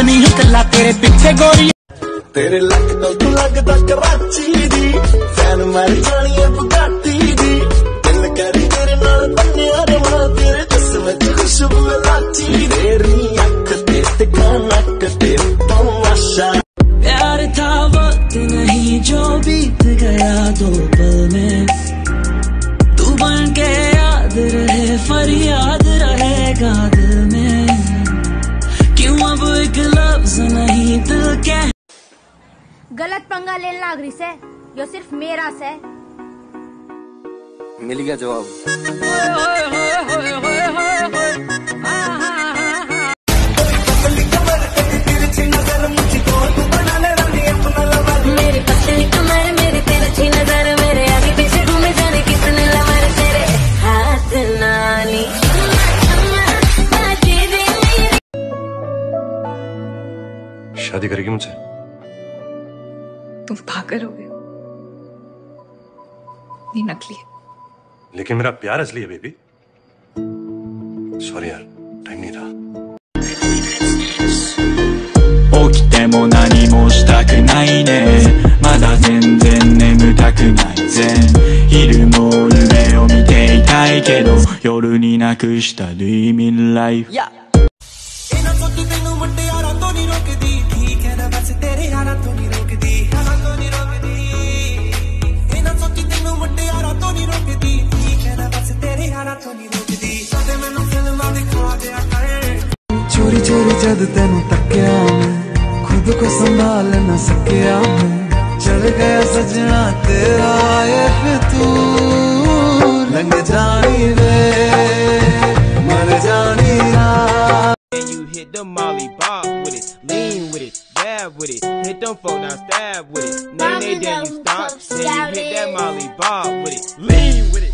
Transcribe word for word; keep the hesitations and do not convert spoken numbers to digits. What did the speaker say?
नहीं हूँ कला तेरे पीछे गोरी तेरे लग तो लगदा कराची दी फैन मार जानी है बुगाटी दी दिल करी तेरे नाल बन्निया रवां तेरे जिस्म च खुशबू लाची तेरी अख ते ठिकाना कते तमाशा प्यार था वक्त नहीं जो बीत गया दो पल में तू बन के याद रहे फरियाद रहेगा दिल में क्यों अब एक लफ्ज नहीं दिल के गलत पंगा लेना लागरी से यो सिर्फ मेरा से मिल गया जवाब। मेरी पतली कमर मेरी तिरछी नजर मेरे आगे पीछे घूमे जाने किसने लवर तेरे हाथ नाली शादी करेगी मुझसे? तुम पागल हो गए हो, ये नकली है। लेकिन मेरा प्यार असली है बेबी। सॉरी यार, टाइम नहीं था। 起きても何もしたくないねまだ全然眠たくないぜ昼も夢を見ていたいけど夜になくした睡眠ライフ चोरी चोरी जद तेनू तक्या मैं खुद को संभाल न सकिया मैं चढ़ गया सजना तेरा ये फितूर रंग जानी रे मर जानी रात You hit the molly bob with it, lean with it, dab with it, hit them folk now stab with it. Nay nay then you stop, then you hit that molly bob with it, lean with it.